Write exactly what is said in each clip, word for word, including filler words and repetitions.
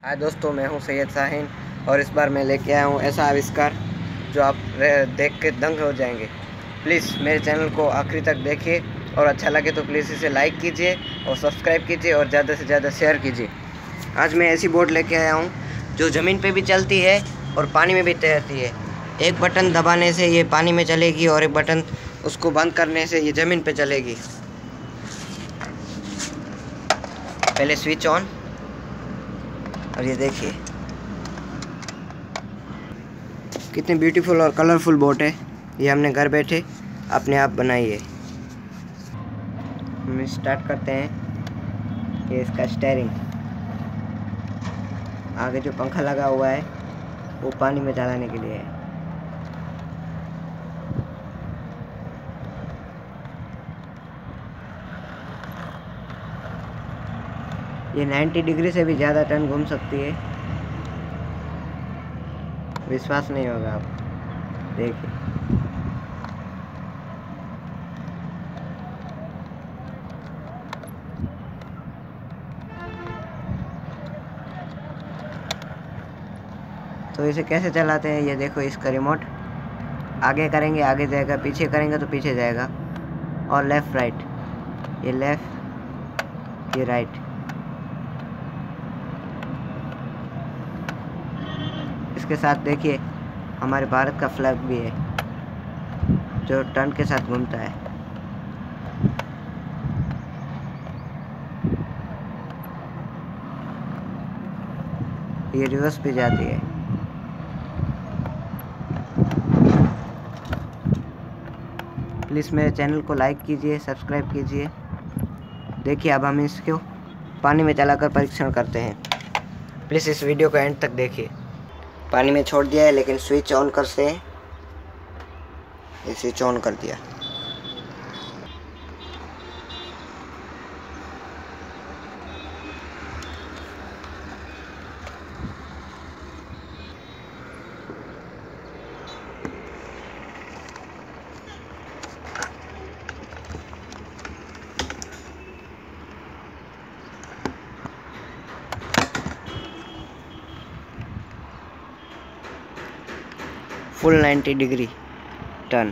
हाय दोस्तों, मैं हूं सैयद साहिन और इस बार मैं लेके आया हूं ऐसा आविष्कार जो आप देख के दंग हो जाएंगे। प्लीज़ मेरे चैनल को आखिरी तक देखिए और अच्छा लगे तो प्लीज़ इसे लाइक कीजिए और सब्सक्राइब कीजिए और ज़्यादा से ज़्यादा शेयर कीजिए। आज मैं ऐसी बोट लेके आया हूं जो ज़मीन पे भी चलती है और पानी में भी तैरती है। एक बटन दबाने से ये पानी में चलेगी और एक बटन उसको बंद करने से ये ज़मीन पे चलेगी। पहले स्विच ऑन और ये देखिए कितनी ब्यूटीफुल और कलरफुल बोट है। ये हमने घर बैठे अपने आप बनाई है। हम स्टार्ट करते हैं। ये इसका स्टीयरिंग, आगे जो पंखा लगा हुआ है वो पानी में चलाने के लिए है। ये नब्बे डिग्री से भी ज़्यादा टर्न घूम सकती है। विश्वास नहीं होगा आप देखिए। तो इसे कैसे चलाते हैं ये देखो। इसका रिमोट आगे करेंगे आगे जाएगा, पीछे करेंगे तो पीछे जाएगा, और लेफ़्ट राइट, ये लेफ़्ट ये राइट। इसके साथ देखिए हमारे भारत का फ्लैग भी है जो टर्न के साथ घूमता है। ये रिवर्स पे जाती है। प्लीज़ मेरे चैनल को लाइक कीजिए, सब्सक्राइब कीजिए। देखिए अब हम इसको पानी में चलाकर परीक्षण करते हैं। प्लीज़ इस वीडियो को एंड तक देखिए। पानी में छोड़ दिया है लेकिन स्विच ऑन करते हैं। ये स्विच ऑन कर दिया। फुल नब्बे डिग्री टर्न।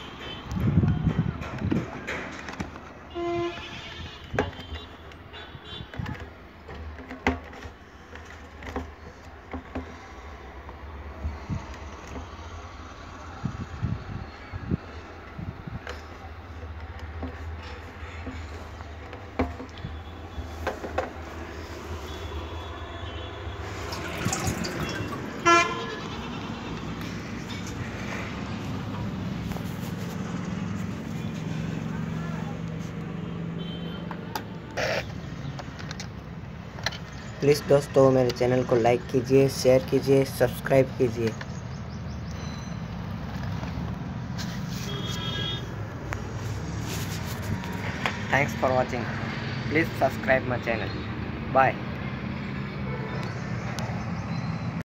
प्लीज़ दोस्तों मेरे चैनल को लाइक कीजिए, शेयर कीजिए, सब्सक्राइब कीजिए। Thanks for watching. Please subscribe my channel. Bye.